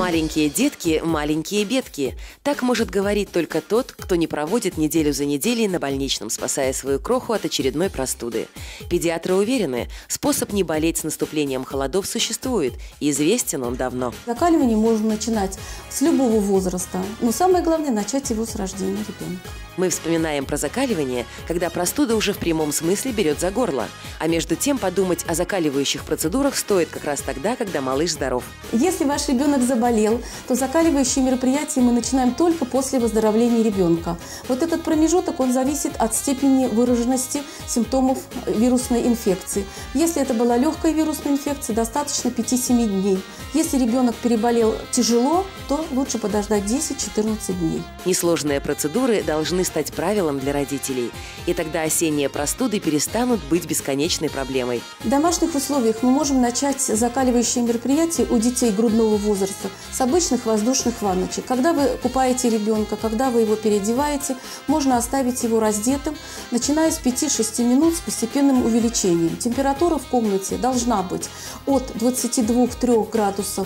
Маленькие детки – маленькие бедки. Так может говорить только тот, кто не проводит неделю за неделей на больничном, спасая свою кроху от очередной простуды. Педиатры уверены, способ не болеть с наступлением холодов существует, и известен он давно. Закаливание можно начинать с любого возраста, но самое главное – начать его с рождения ребенка. Мы вспоминаем про закаливание, когда простуда уже в прямом смысле берет за горло. А между тем подумать о закаливающих процедурах стоит как раз тогда, когда малыш здоров. Если ваш ребенок заболел, то закаливающие мероприятия мы начинаем только после выздоровления ребенка. Вот этот промежуток, он зависит от степени выраженности симптомов вирусной инфекции. Если это была легкая вирусная инфекция, достаточно 5-7 дней. Если ребенок переболел тяжело, то лучше подождать 10-14 дней. Несложные процедуры должны стать правилом для родителей. И тогда осенние простуды перестанут быть бесконечной проблемой. В домашних условиях мы можем начать закаливающие мероприятия у детей грудного возраста с обычных воздушных ванночек. Когда вы купаете ребенка, когда вы его переодеваете, можно оставить его раздетым, начиная с 5-6 минут с постепенным увеличением. Температура в комнате должна быть от 22-3 градусов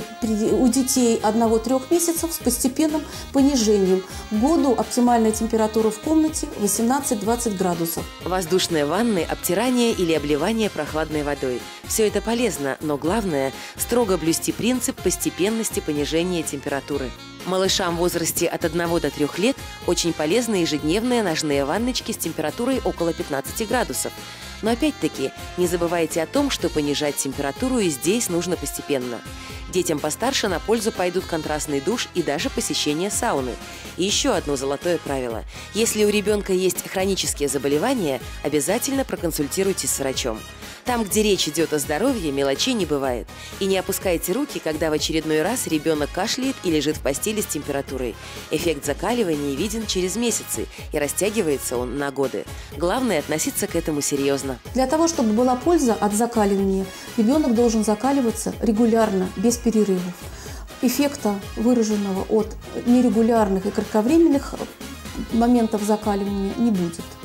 у детей 1-3 месяцев с постепенным понижением. К году оптимальная температура в комнате 18-20 градусов. Воздушные ванны, обтирание или обливание прохладной водой. Все это полезно, но главное – строго блюсти принцип постепенности понижения температуры. Малышам в возрасте от 1 до 3 лет очень полезны ежедневные ножные ванночки с температурой около 15 градусов. Но опять-таки не забывайте о том, что понижать температуру и здесь нужно постепенно. Детям постарше на пользу пойдут контрастный душ и даже посещение сауны. И еще одно золотое правило. Если у ребенка есть хронические заболевания, обязательно проконсультируйтесь с врачом. Там, где речь идет о здоровье, мелочей не бывает. И не опускайте руки, когда в очередной раз ребенок кашляет и лежит в постели с температурой. Эффект закаливания виден через месяцы, и растягивается он на годы. Главное – относиться к этому серьезно. Для того, чтобы была польза от закаливания, ребенок должен закаливаться регулярно, без перерывов. Эффекта, выраженного от нерегулярных и кратковременных моментов закаливания, не будет.